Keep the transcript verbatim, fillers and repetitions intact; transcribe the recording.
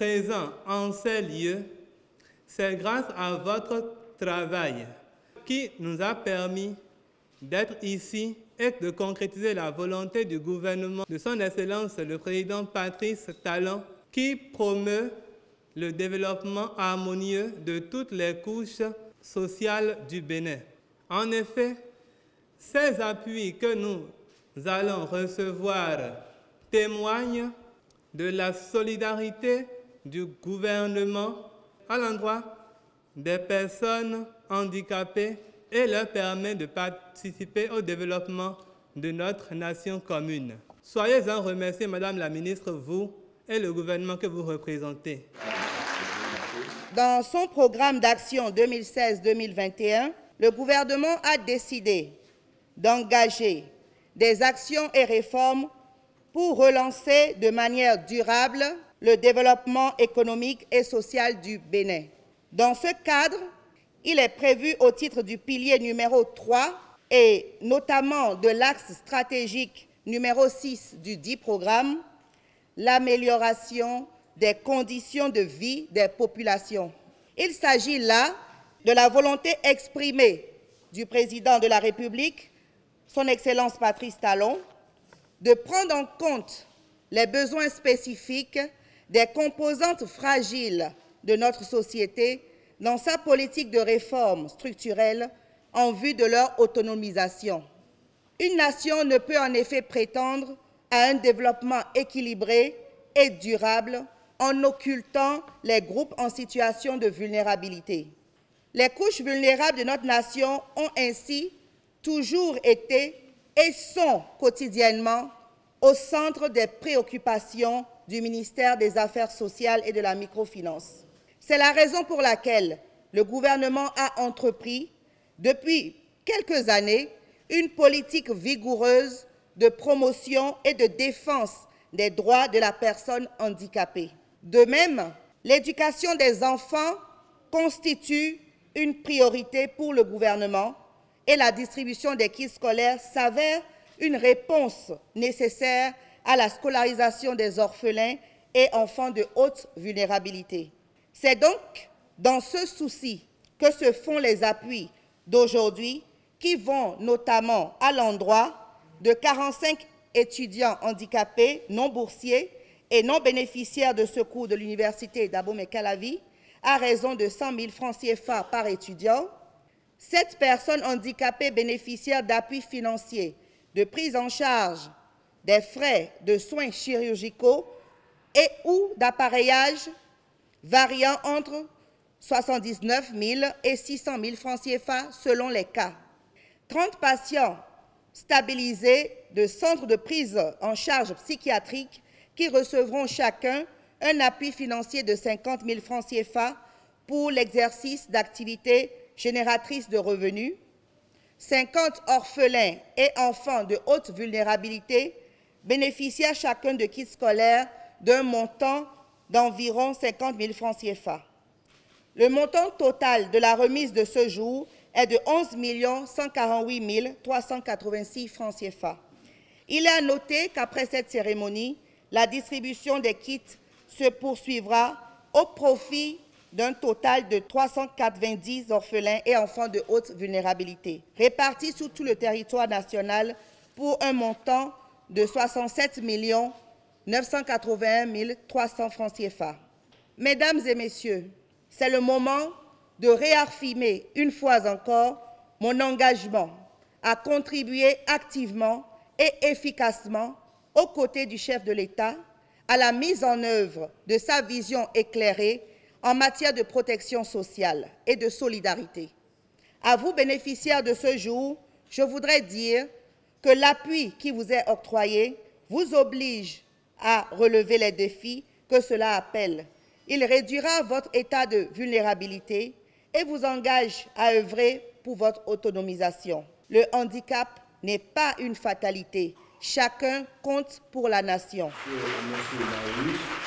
présents en ces lieux, c'est grâce à votre travail qui nous a permis d'être ici et de concrétiser la volonté du gouvernement de son Excellence le Président Patrice Talon, qui promeut le développement harmonieux de toutes les couches sociales du Bénin. En effet, ces appuis que nous allons recevoir témoignent de la solidarité du gouvernement à l'endroit des personnes handicapées et leur permet de participer au développement de notre nation commune. Soyez-en remerciés, Madame la Ministre, vous et le gouvernement que vous représentez. Dans son programme d'action deux mille seize deux mille vingt et un, le gouvernement a décidé d'engager des actions et réformes pour relancer de manière durable le développement économique et social du Bénin. Dans ce cadre, il est prévu au titre du pilier numéro trois et notamment de l'axe stratégique numéro six du dit programme, l'amélioration des conditions de vie des populations. Il s'agit là de la volonté exprimée du Président de la République, Son Excellence Patrice Talon, de prendre en compte les besoins spécifiques des composantes fragiles de notre société dans sa politique de réforme structurelle en vue de leur autonomisation. Une nation ne peut en effet prétendre à un développement équilibré et durable en occultant les groupes en situation de vulnérabilité. Les couches vulnérables de notre nation ont ainsi toujours été et sont quotidiennement au centre des préoccupations du ministère des Affaires sociales et de la microfinance. C'est la raison pour laquelle le gouvernement a entrepris, depuis quelques années, une politique vigoureuse de promotion et de défense des droits de la personne handicapée. De même, l'éducation des enfants constitue une priorité pour le gouvernement et la distribution des kits scolaires s'avère une réponse nécessaire à la scolarisation des orphelins et enfants de haute vulnérabilité. C'est donc dans ce souci que se font les appuis d'aujourd'hui qui vont notamment à l'endroit de quarante-cinq étudiants handicapés non boursiers et non bénéficiaires de secours de l'Université d'Abomey-Calavi à raison de cent mille francs C F A par étudiant. Sept personnes handicapées bénéficiaires d'appuis financiers de prise en charge des frais de soins chirurgicaux et ou d'appareillage variant entre soixante-dix-neuf mille et six cent mille francs C F A selon les cas. trente patients stabilisés de centres de prise en charge psychiatrique qui recevront chacun un appui financier de cinquante mille francs C F A pour l'exercice d'activités génératrices de revenus. cinquante orphelins et enfants de haute vulnérabilité bénéficiaient chacun de kits scolaires d'un montant d'environ cinquante mille francs C F A. Le montant total de la remise de ce jour est de onze millions cent quarante-huit mille trois cent quatre-vingt-six francs C F A. Il est à noter qu'après cette cérémonie, la distribution des kits se poursuivra au profit d'un total de trois cent quatre-vingt-dix orphelins et enfants de haute vulnérabilité, répartis sur tout le territoire national pour un montant de soixante-sept millions neuf cent quatre-vingt-un mille trois cents francs C F A. Mesdames et messieurs, c'est le moment de réaffirmer une fois encore mon engagement à contribuer activement et efficacement aux côtés du chef de l'État à la mise en œuvre de sa vision éclairée en matière de protection sociale et de solidarité. À vous, bénéficiaires de ce jour, je voudrais dire que l'appui qui vous est octroyé vous oblige à relever les défis que cela appelle. Il réduira votre état de vulnérabilité et vous engage à œuvrer pour votre autonomisation. Le handicap n'est pas une fatalité. Chacun compte pour la nation. Merci.